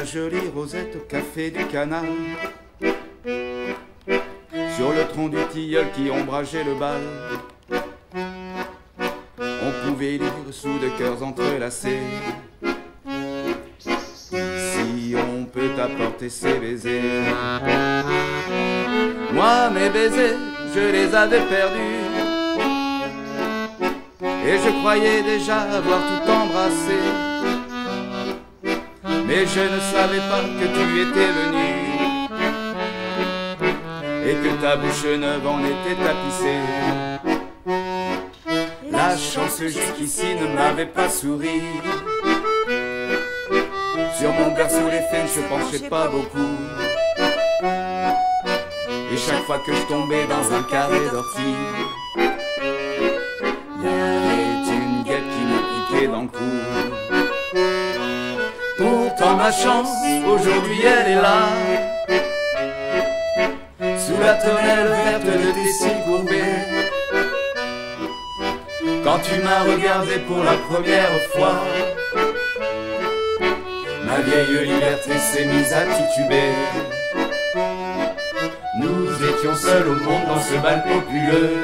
jolie Rosette au café du canal. Sur le tronc du tilleul qui ombrageait le bal, on pouvait lire sous de cœurs entrelacés: si on peut t'apporter ses baisers. Moi, mes baisers, je les avais perdus, et je croyais déjà avoir tout embrassé. Mais je ne savais pas que tu étais venu, et que ta bouche neuve en était tapissée. La chance jusqu'ici ne m'avait pas souri. Sur mon berceau les fêtes je penchais pas beaucoup, et chaque fois que je tombais dans un carré d'ortie, y avait une guêpe qui me piquait dans le cou. Pourtant ma chance, aujourd'hui elle est là, sous la tonnelle verte de tes cils courbés. Quand tu m'as regardé pour la première fois, ma vieille liberté s'est mise à tituber. Nous étions seuls au monde dans ce bal populeux,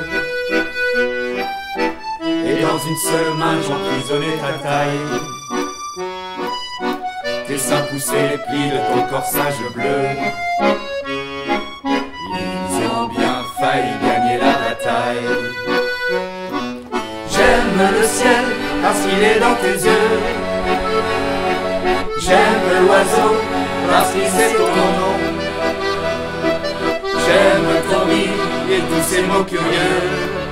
et dans une seule main j'emprisonnais ta taille. Tes seins poussaient les plis de ton corsage bleu. Ils ont bien failli gagner la bataille. J'aime le ciel parce qu'il est dans tes yeux. J'aime l'oiseau parce qu'il sait ton nom. J'aime ton rire et tous ces mots curieux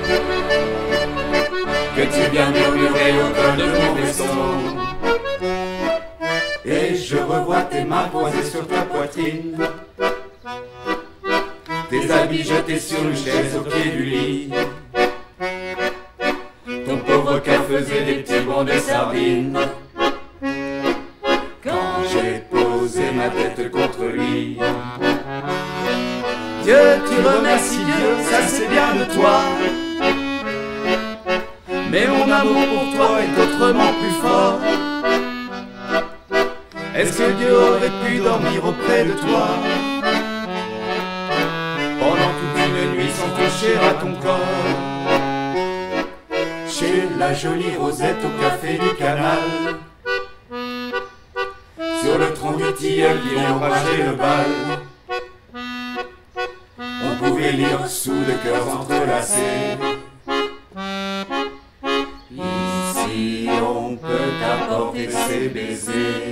que tu viens murmurer au cœur de mon vaisseau. Et je revois tes mains posées sur ta poitrine, tes habits jetés sur une chaise au pied du lit, ton pauvre cœur faisait des petits bonds de sardines quand j'ai posé ma tête contre lui. Dieu, tu remercies Dieu, ça c'est bien de toi, mais mon amour pour toi est autrement plus fort. Est-ce que Dieu aurait pu dormir auprès de toi pendant toute une nuit sans toucher à ton corps? Chez la jolie Rosette au café du canal, sur le tronc du tilleul qui ombrageait le bal, on pouvait lire sous de cœurs entrelacés: ici on peut apporter ses baisers.